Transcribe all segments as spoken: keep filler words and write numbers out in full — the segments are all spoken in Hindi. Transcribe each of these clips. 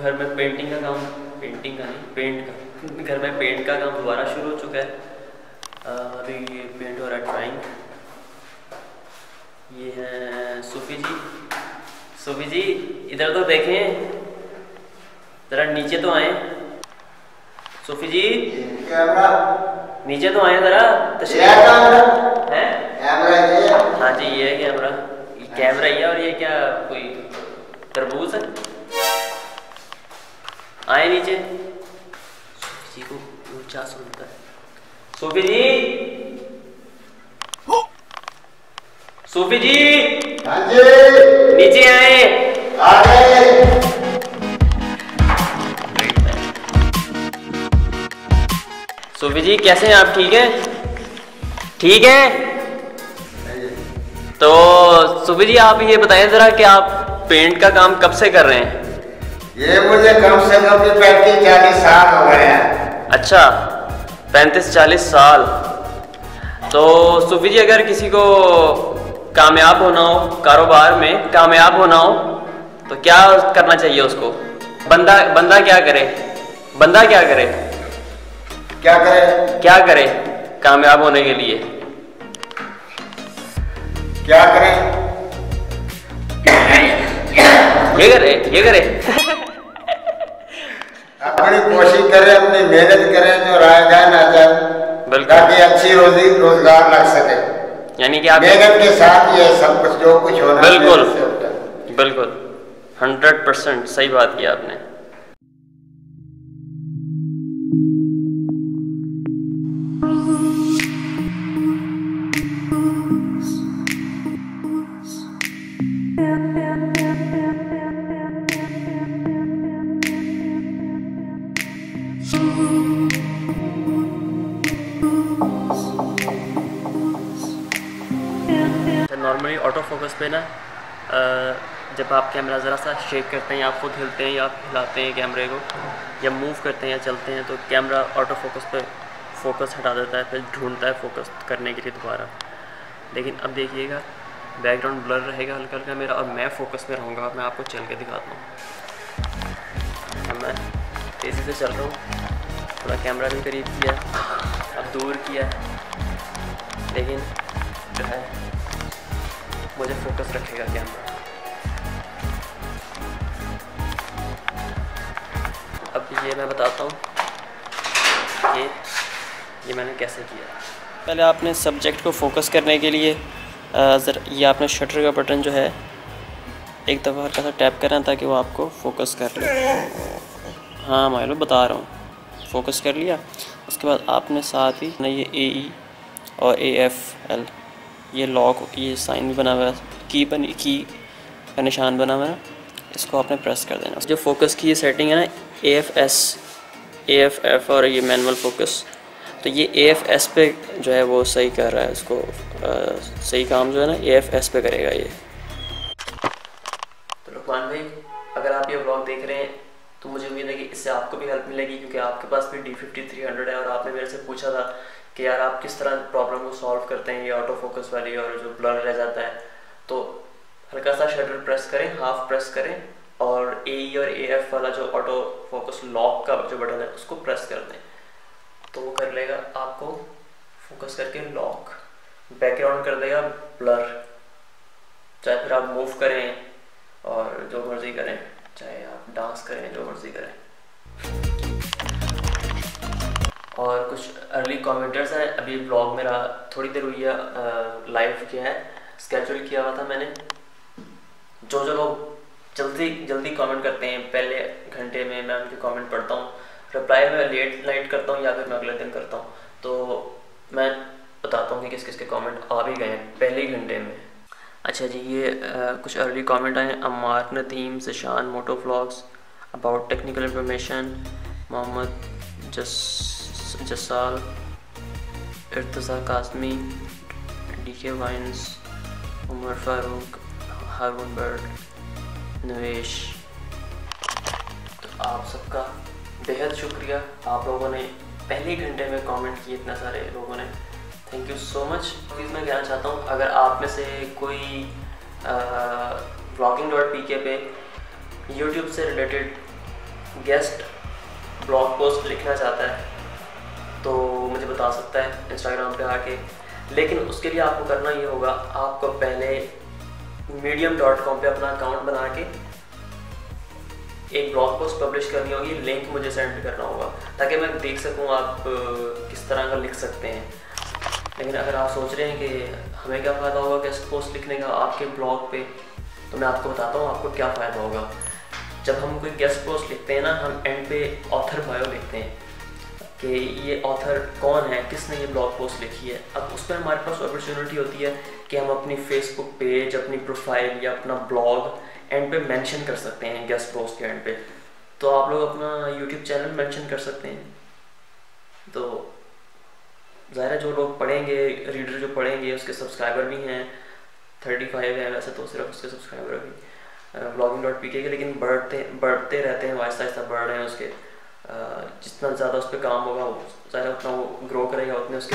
घर में पेंटिंग का काम, पेंटिंग का नहीं पेंट का, घर में पेंट का काम दोबारा शुरू हो चुका है। अभी ये पेंट हो रहा है, ड्राइंग। ये है सूफी जी। सूफी जी इधर तो देखें, जरा नीचे तो आए। सूफी जी नीचे तो आए जरा। है हाँ जी, ये है कैमरा। ये कैमरा ही है। और ये क्या कोई तरबूज है? आए नीचे। सूफी जी को ऊंचा सुनता है। सूफी जी, सूफी जी हाँ जी, नीचे आए। आ गए। सूफी जी कैसे हैं आप? ठीक है, ठीक है। तो सूफी जी आप ये बताएं जरा कि आप पेंट का काम कब से कर रहे हैं? ये मुझे कम से कम भी पैंतीस चालीस साल हो गए हैं। अच्छा, पैंतीस चालीस साल। तो सूफी जी अगर किसी को कामयाब होना हो, कारोबार में कामयाब होना हो, तो क्या करना चाहिए उसको? बंदा बंदा क्या करे? बंदा क्या करे? क्या करे? क्या करे कामयाब होने के लिए? क्या करे? ये करे, ये करे। अपनी कोशिश करे, अपनी मेहनत करे, जो राय जाए ना जाए, ताकि अच्छी रोजी रोजगार लग सके। यानी कि आप मेहनत के साथ ये सब कुछ जो कुछ होना बिल्कुल बिल्कुल हंड्रेड परसेंट सही बात की आपने। नॉर्मली ऑटो फोकस पे ना जब आप कैमरा ज़रा सा शेक करते हैं या आप खुद हिलते हैं या आप हिलाते हैं कैमरे को या मूव करते हैं या चलते हैं तो कैमरा ऑटो फोकस पे फोकस हटा देता है, फिर ढूंढता है फोकस करने के लिए दोबारा। लेकिन अब देखिएगा बैकग्राउंड ब्लर रहेगा हल्का हल्का मेरा और मैं फोकस में रहूँगा। मैं आपको चल के दिखाता हूँ। मैं तेज़ी से चल रहा हूँ, थोड़ा कैमरा भी करीब किया, अब दूर किया, लेकिन जो है मुझे फोकस रखेगा कैमरा। अब ये मैं बताता हूँ कि ये मैंने कैसे किया। पहले आपने सब्जेक्ट को फोकस करने के लिए ज़रा ये आपने शटर का बटन जो है एक दफ़ा हल्का सा टैप करना ताकि वो आपको फोकस कर ले। हाँ मालूम बता रहा हूँ, फोकस कर लिया। उसके बाद आपने साथ ही ना ये ए ई और ए एफ एल ये लॉक ये साइन भी बना हुआ है, की बनी की का निशान बना हुआ है, इसको आपने प्रेस कर देना। जो फोकस की ये सेटिंग है ना A F S A F F और ये मैनुअल फोकस, तो ये ए एफ एस पे जो है वो सही कर रहा है इसको। आ, सही काम जो है ना ए एफ एस पे करेगा ये। तो रुकमान भाई अगर आप ये व्लॉग देख रहे हैं तो मुझे उम्मीद है कि इससे आपको भी हेल्प मिलेगी, क्योंकि आपके पास भी डी फिफ्टी थ्री हंड्रेड है और आपने मेरे से पूछा था कि यार आप किस तरह प्रॉब्लम को सॉल्व करते हैं ये ऑटो फोकस वाली और जो ब्लर रह जाता है। तो हल्का सा शटर प्रेस करें, हाफ प्रेस करें और ए ई और ए एफ वाला जो ऑटो फोकस लॉक का जो बटन है उसको प्रेस कर दें, तो वो कर लेगा आपको फोकस करके लॉक, बैकग्राउंड कर देगा ब्लर। चाहे फिर आप मूव करें और जो मर्जी करें, चाहे आप डांस करें, जो मर्जी करें। और कुछ अर्ली कमेंटर्स हैं। अभी ब्लॉग मेरा थोड़ी देर हुई है लाइव किया है, स्केड्यूल किया हुआ था मैंने। जो जो लोग जल्दी जल्दी कमेंट करते हैं पहले घंटे में मैं उनके कमेंट पढ़ता हूँ, रिप्लाई मैं लेट नाइट करता हूँ या फिर मैं अगले दिन करता हूँ, तो मैं बताता हूँ कि किस किस के कमेंट आ भी गए हैं पहले ही घंटे में। अच्छा जी, ये आ, कुछ अर्ली कमेंट आए। Ammar, Nadeem, Zishan, moto vlogs, about technical information, Mohammad Jas Jasal, Irtaza Kazmi, D K vines, Umar Farooq, Haroon bird, Navesh. तो आप सबका बेहद शुक्रिया, आप लोगों ने पहले घंटे में कमेंट किए इतने सारे लोगों ने, thank you so much. Please मैं कहना चाहता हूँ अगर आप में से कोई व्लॉगिंग डॉट पी के पे यूट्यूब से रिलेटेड गेस्ट ब्लॉग पोस्ट लिखना चाहता है तो मुझे बता सकता है इंस्टाग्राम पे आके, लेकिन उसके लिए आपको करना ये होगा, आपको पहले मीडियम डॉट कॉम पर अपना अकाउंट बना के एक ब्लॉग पोस्ट पब्लिश करनी होगी, लिंक मुझे सेंड करना होगा ताकि मैं देख सकूं आप किस तरह का लिख सकते हैं। लेकिन अगर आप सोच रहे हैं कि हमें क्या फ़ायदा होगा गेस्ट पोस्ट लिखने का आपके ब्लॉग पे, तो मैं आपको बताता हूँ आपको क्या फ़ायदा होगा। जब हम कोई गेस्ट पोस्ट लिखते हैं ना, हम एंड पे ऑथर बायो लिखते हैं कि ये ऑथर कौन है, किसने ये ब्लॉग पोस्ट लिखी है। अब उस पर हमारे पास अपॉर्चुनिटी होती है कि हम अपनी फेसबुक पेज, अपनी प्रोफाइल या अपना ब्लॉग एंड पे मेंशन कर सकते हैं गेस्ट पोस्ट के एंड पे। तो आप लोग अपना यूट्यूब चैनल मेंशन कर सकते हैं। तो ज़ाहिर है जो लोग पढ़ेंगे, रीडर जो पढ़ेंगे उसके सब्सक्राइबर भी हैं, थर्टी फाइव है वैसे तो सिर्फ उसके सब्सक्राइबर भी ब्लॉगिंग डॉट पी के के, लेकिन बढ़ते बढ़ते रहते हैं, आहिस्ता आहिस्ता बढ़ रहे हैं उसके। जितना ज़्यादा उस पर काम होगा ज़ाहिर उतना वो ग्रो करेगा, उतने उसके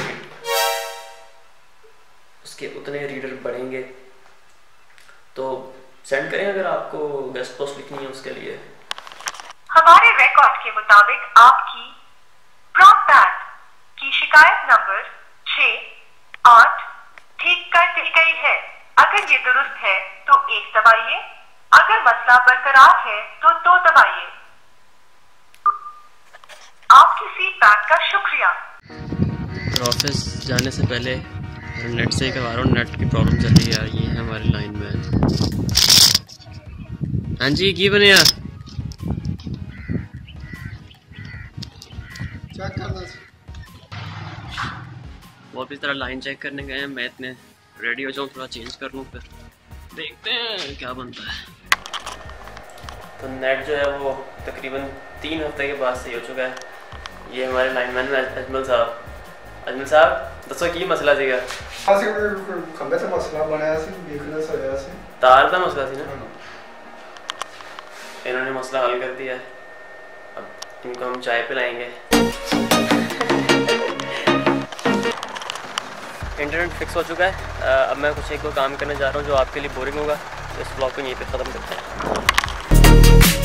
उसके उतने रीडर बढ़ेंगे। तो सेंड करें अगर आपको गेस्ट पोस्ट लिखनी है उसके लिए। हमारे रिकॉर्ड के मुताबिक आपकी ब्रॉडबैंड की शिकायत नंबर छः आठ ठीक कर दी गई है। अगर ये दुरुस्त है तो एक दबाइए, अगर मसला बरकरार है तो दो दबाइए। आपकी फीडबैक का शुक्रिया। ऑफिस जाने से पहले नेट से ही करवा रहा हूँ, नेट की प्रॉब्लम चल रही है। ये है हमारी लाइन में। हाँ जी की बने यार वो भी इस तरह लाइन चेक करने गए हैं। मैं इतने रेडी हो जाऊँ, थोड़ा चेंज कर लूँ, फिर देखते हैं क्या बनता है। तो नेट जो है वो तकरीबन तीन हफ्ते के बाद सही हो चुका है। ये हमारे लाइनमैन में अजमल साहब। अजमल साहब दसो की मसला सीगा? खंबे से मसला बनाया सी, वीकनेस होया सी, तार का मसला सी ना। इन्होंने मसला हल कर दिया है, अब इनको हम चाय पिलाएंगे। इंटरनेट फिक्स हो चुका है। अब मैं कुछ एक को काम करने जा रहा हूँ जो आपके लिए बोरिंग होगा। इस ब्लॉग को यहीं पे ख़त्म करते हैं।